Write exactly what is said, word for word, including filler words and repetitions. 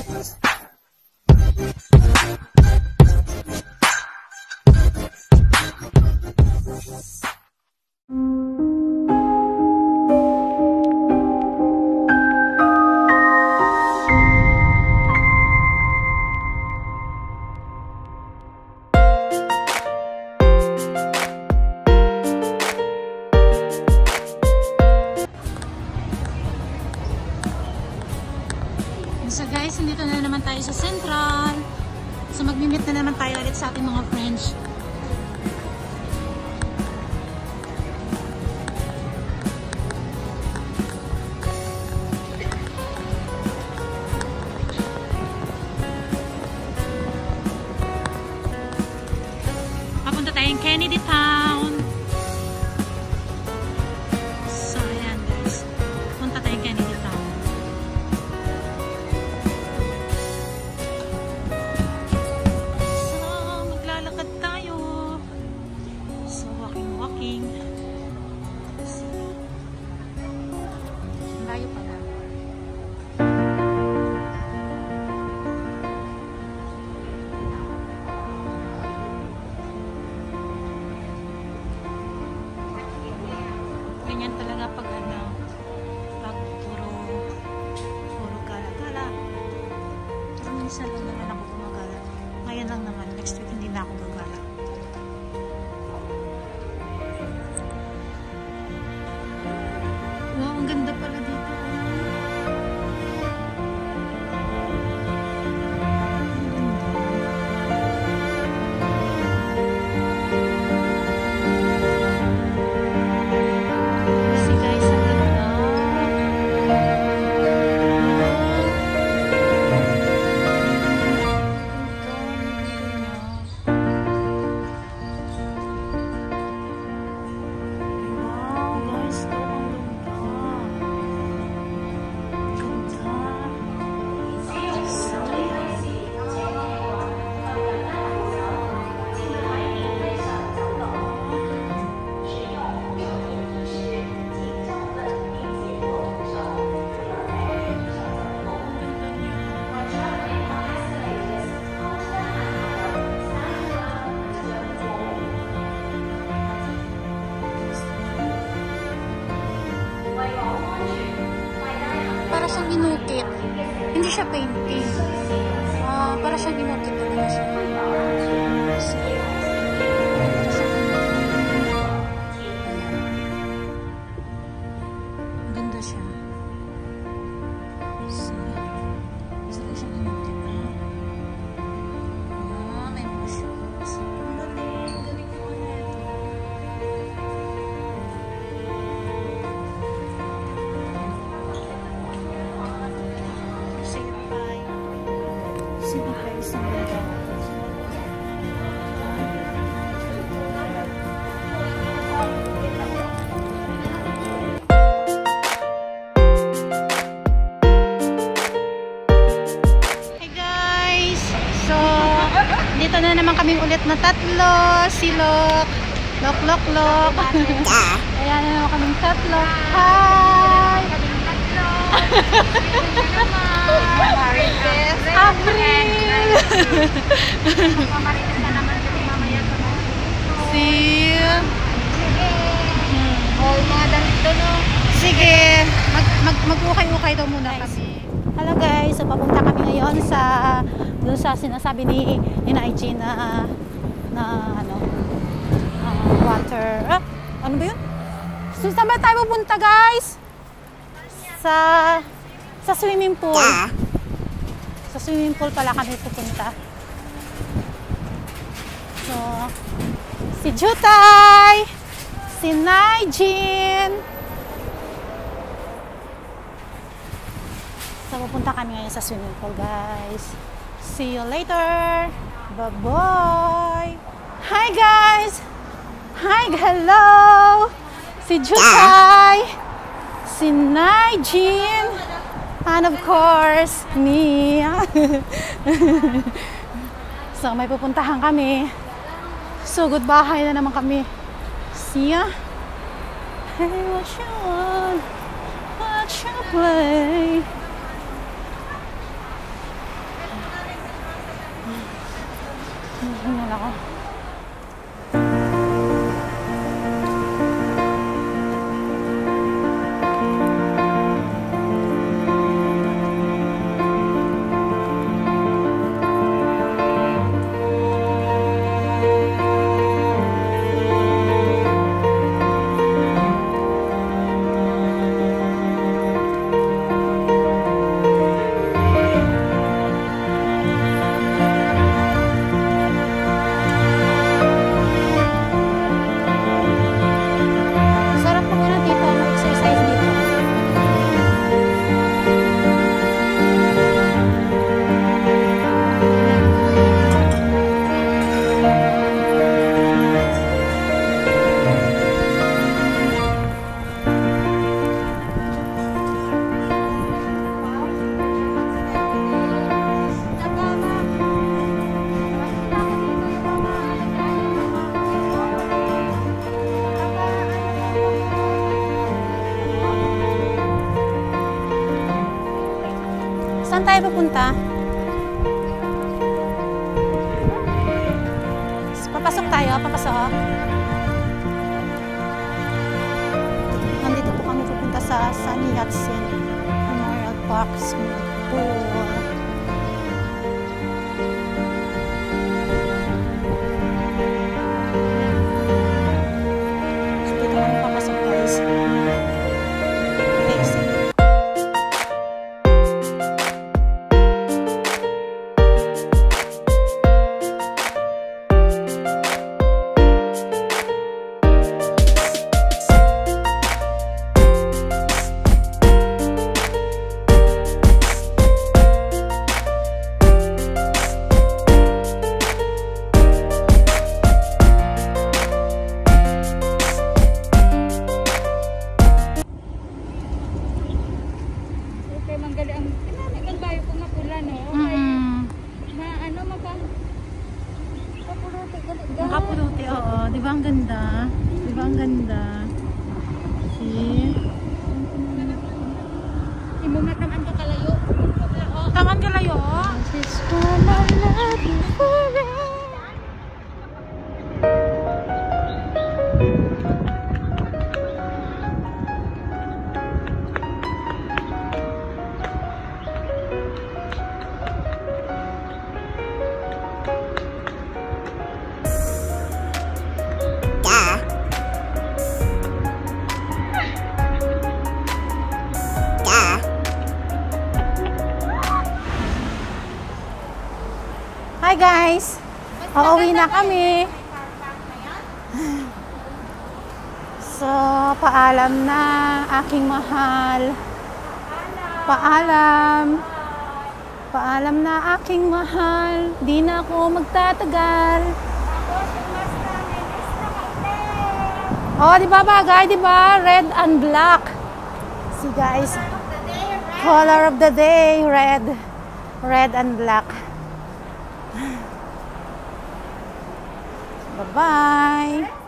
So guys, nandito na naman tayo sa Central. So mag-meet na naman tayo ulit sa ating mga friends. Papunta tayong Kennedy Town. So ayan guys, punta tayong Kennedy Town. Layo pala. Ganyan talaga pag ano, pag puro puro gala-gala. Pero minsan lang naman ako gumagala. Ngayon lang naman, next week hindi na ako gagala. Wow, ang ganda pala dito. See guys, ang ganda. Wow guys, ito ang ganda. Para siyang ginukit. Hindi siya painting. Uh, para siyang ginukit talaga siya. Ang ganda siya. So, isa lang siya ginukit. Ah, may mga shoes. Ang galing. Galing naman na ito. Sino kayo sa mga Hey guys! So, dito na naman kaming ulit na tatlo. Si Lok. Lok, Lok, Lok. Ayan na naman kaming tatlo. Hi! April! See? Oh, mga damit doon, no? Sige, mag, mag, mag-ukay-ukay daw muna kami. Hello guys, so papunta kami ngayon sa doon sa sinasabi ni Ina I G na na ano uh, water, ah, ano ba yun? So, saan ba tayo pupunta guys? Sa sa swimming pool. Sa swimming pool pala kami pupunta. So, si Jutay, si Naijin. So, pupunta kami ngayon sa swimming pool, guys. See you later. Bye-bye. Hi, guys. Hi, hello. Si Jutay, si Naijin, and of course, me. So, may pupuntahan kami. So, goodbye na naman kami. See ya. Hey, what you want? What you play? Saan tayo pupunta? Papasok tayo, papasok. Nandito po kami pupunta sa San Yat-sen Memorial Park Swimming Pool. So, dito kami papasok, guys. Okay, see you. Manggali ang kinanagang bayo ko mapula, no? Okay. Mm-hmm. Ma, ano, maka... Kapuluti, galit. Makapuluti, oo. Di ba ang ganda? Di ba ang ganda? See? Imo nga taman ka kalayo. Taman ka layo? This one I love you forever. Hi guys! Pauwi na kami. So, paalam na aking mahal. Paalam. Paalam na aking mahal. Di na ako magtatagal. Oh, di ba bagay? Di ba? Red and black. See guys. Color of the day. Red. Red and black. Bye-bye.